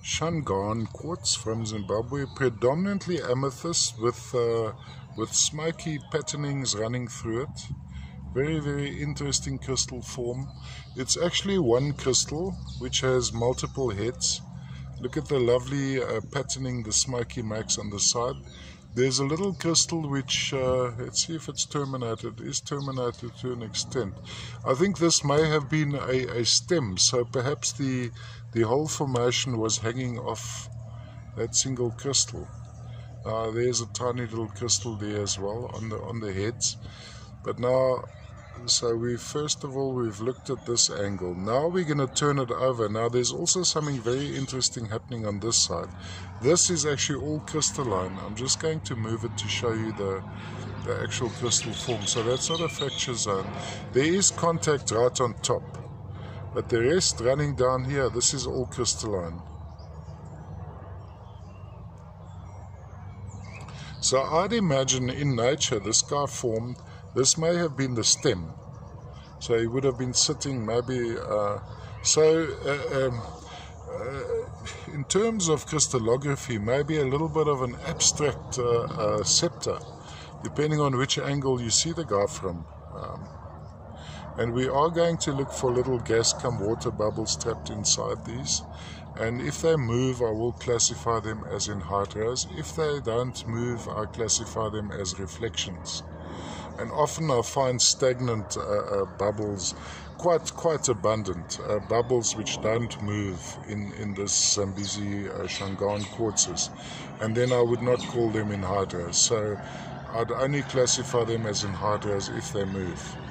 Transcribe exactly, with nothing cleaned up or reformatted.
Shangaan quartz from Zimbabwe, predominantly amethyst with uh, with smoky patternings running through it. Very, very interesting crystal form. It's actually one crystal which has multiple heads. Look at the lovely uh, patterning the smoky makes on the side. There's a little crystal which, uh, let's see if it's terminated, is terminated to an extent. I think this may have been a, a stem, so perhaps the, the whole formation was hanging off that single crystal. Uh, there's a tiny little crystal there as well on the, on the heads. But now, so we first of all, we've looked at this angle. Now we're going to turn it over. Now there's also something very interesting happening on this side. This is actually all crystalline. I'm just going to move it to show you the, the actual crystal form. So that's not a fracture zone. There is contact right on top. But the rest running down here, this is all crystalline. So I'd imagine in nature this guy formed, this may have been the stem. So he would have been sitting maybe, uh, so uh, um, uh, in terms of crystallography, maybe a little bit of an abstract uh, uh, scepter, depending on which angle you see the guy from. Um, and we are going to look for little gas cum water bubbles trapped inside these. And if they move, I will classify them as in hydras. If they don't move, I classify them as reflections. And often I find stagnant uh, uh, bubbles quite quite abundant, uh, bubbles which don't move in, in this Zambezi uh, Shangaan quartzes. And then I would not call them in hydras. So I'd only classify them as in hydras if they move.